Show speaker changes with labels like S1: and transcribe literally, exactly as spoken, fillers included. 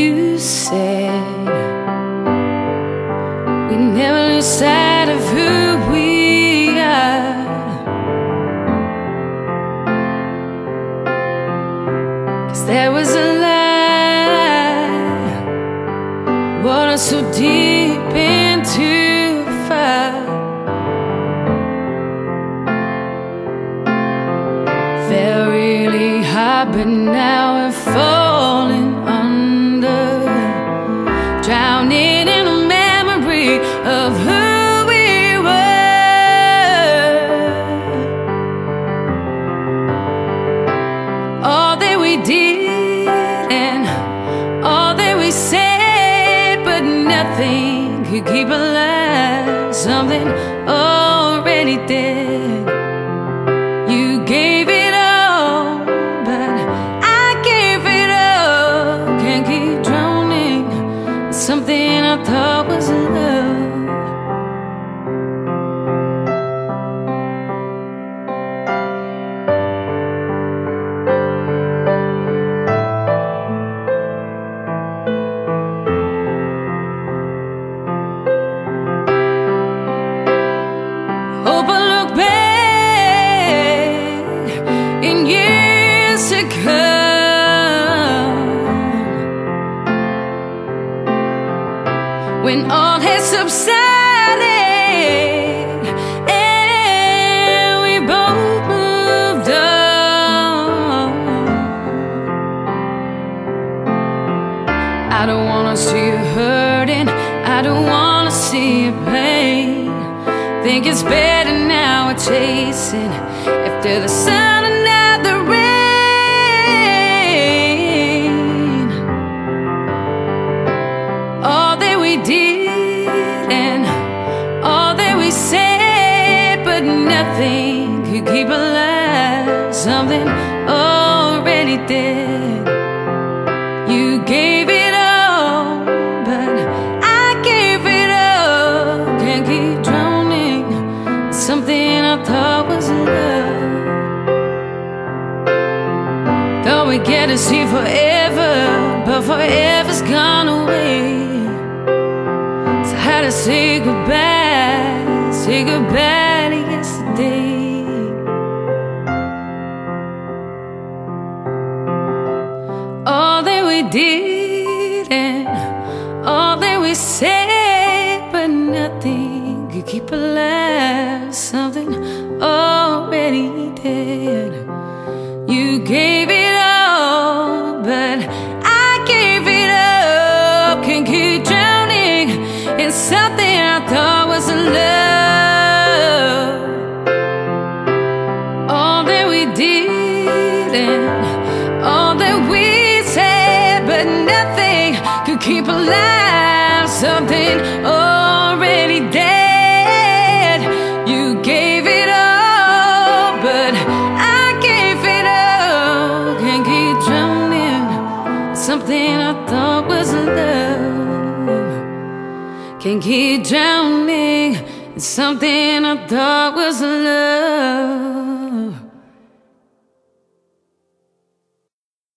S1: you said we never lose sight of who we are. Cause there was a lie, water so deep into fire. Felt really hard, but now we're falling under, drowning in a memory of who we were. All that we did and all that we said, but nothing could keep alive something already dead. You gave it all, but I gave it up. Can't keep drowning in something I thought was love. Hope I look back in years to come, when all has subsided and we both moved on. I don't wanna see you hurting, I don't wanna see you pain. Think it's better now we're chasing after the sun and not the rain. All that we did and all that we said, but nothing could keep alive something already dead. You gave it all, but I gave it up. Can't keep drowning something I thought was love. Thought we'd get to see forever, but forever's gone away. So I had to say goodbye, say goodbye to yesterday. All that we did and all that we said, but nothing could keep alive something already dead. You gave it all, but I gave it up. Can't keep drowning in something I thought was love. All that we did and all that we said, but nothing could keep alive something already dead. You gave it all, but I gave it up. Can't keep drowning something I thought was love. Can't keep drowning in something I thought was love.